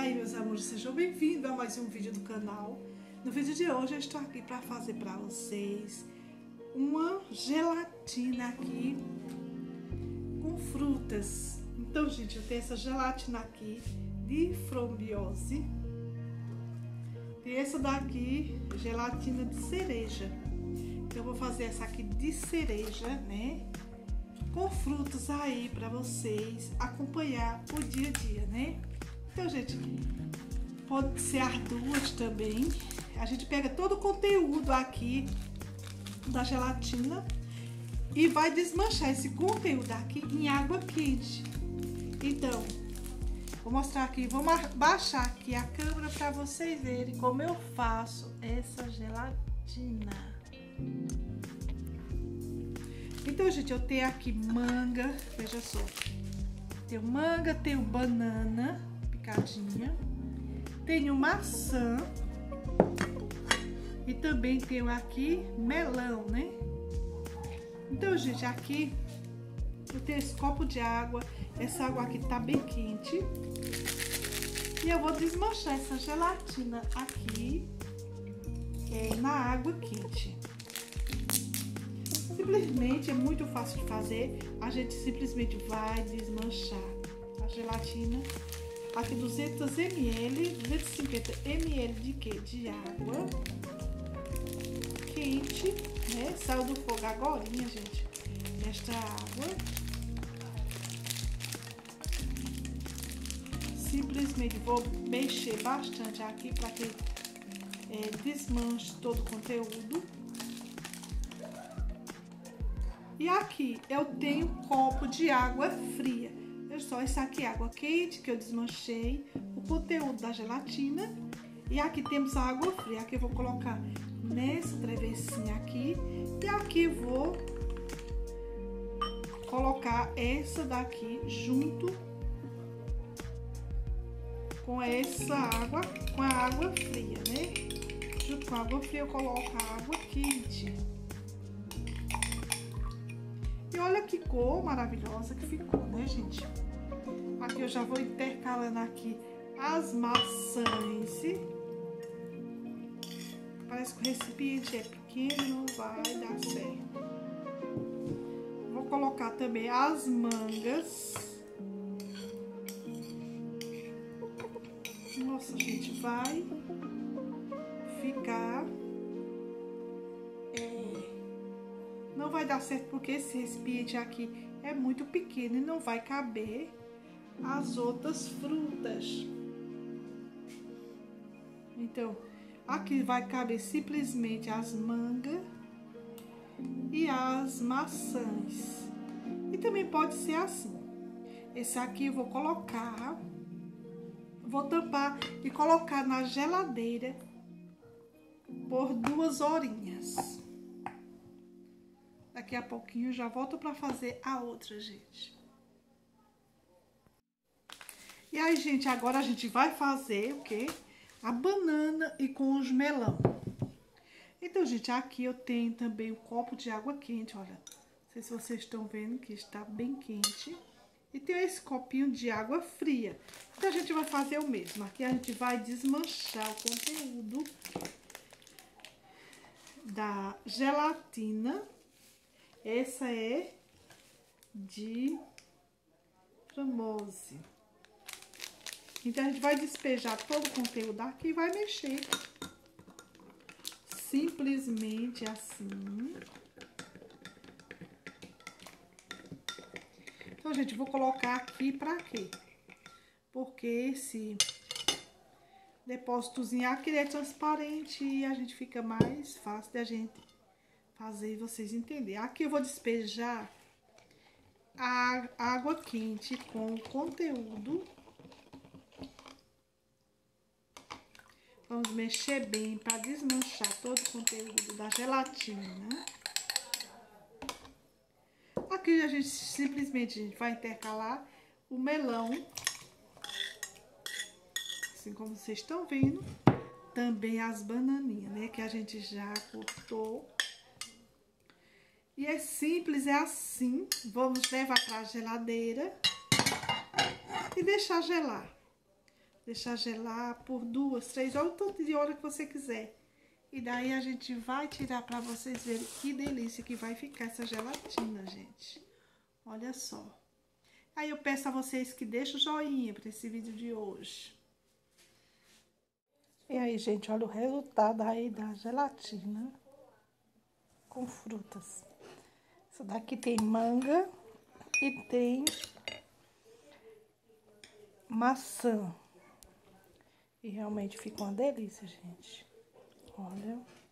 Ai, meus amores, sejam bem-vindos a mais um vídeo do canal. No vídeo de hoje eu estou aqui para fazer para vocês uma gelatina aqui com frutas. Então, gente, eu tenho essa gelatina aqui de framboesa. E essa daqui, gelatina de cereja. Então, eu vou fazer essa aqui de cereja, né? Com frutas aí para vocês acompanhar o dia a dia, né? Então, gente, pode ser as duas também. A gente pega todo o conteúdo aqui da gelatina e vai desmanchar esse conteúdo aqui em água quente. Então, vou mostrar aqui, vou baixar aqui a câmera para vocês verem como eu faço essa gelatina. Então, gente, eu tenho aqui manga, veja só. Tenho manga, tenho banana picadinha, tenho maçã e também tenho aqui melão, né? Então, gente, aqui eu tenho esse copo de água. Essa água aqui tá bem quente. E eu vou desmanchar essa gelatina aqui na água quente. Simplesmente é muito fácil de fazer. A gente simplesmente vai desmanchar a gelatina. Aqui 200 ml, 250 ml de quê? De água quente, né? Saiu do fogo agorinha, gente. Esta água. Simplesmente vou mexer bastante aqui para que desmanche todo o conteúdo. E aqui eu tenho um copo de água fria. Veja só, essa aqui é água quente que eu desmanchei, o conteúdo da gelatina. E aqui temos a água fria, aqui eu vou colocar nessa travessinha aqui. E aqui vou colocar essa daqui junto com essa água, com a água fria, né? Junto com a água fria eu coloco a água quente. E olha que cor maravilhosa que ficou, né, gente? Aqui eu já vou intercalando aqui as maçãs. Parece que o recipiente é pequeno, não vai dar certo. Vou colocar também as mangas. Nossa, gente, vai ficar... Não vai dar certo porque esse recipiente aqui é muito pequeno e não vai caber as outras frutas. Então, aqui vai caber simplesmente as mangas e as maçãs. E também pode ser assim. Esse aqui eu vou colocar, vou tampar e colocar na geladeira por 2 horinhas. Daqui a pouquinho eu já volto para fazer a outra, gente. E aí, gente, agora a gente vai fazer o quê? A banana e com os melão. Então, gente, aqui eu tenho também um copo de água quente, olha. Não sei se vocês estão vendo que está bem quente. E tem esse copinho de água fria. Então, a gente vai fazer o mesmo. Aqui a gente vai desmanchar o conteúdo da gelatina. Essa é de framboesa. Então, a gente vai despejar todo o conteúdo aqui e vai mexer. Simplesmente assim. Então, gente, vou colocar aqui pra quê? Porque esse depósitozinho aqui é transparente e a gente fica mais fácil da gente fazer e vocês entenderem. Aqui eu vou despejar a água quente com o conteúdo. Vamos mexer bem para desmanchar todo o conteúdo da gelatina. Aqui a gente simplesmente vai intercalar o melão. Assim como vocês estão vendo. Também as bananinhas, né? Que a gente já cortou. E é simples, é assim. Vamos levar para a geladeira e deixar gelar. deixar gelar por 2, 3 horas, o tanto de hora que você quiser. E daí a gente vai tirar para vocês verem que delícia que vai ficar essa gelatina, gente. Olha só. Aí eu peço a vocês que deixem o joinha para esse vídeo de hoje. E aí, gente, olha o resultado aí da gelatina com frutas. Essa daqui tem manga e tem maçã. E realmente fica uma delícia, gente. Olha.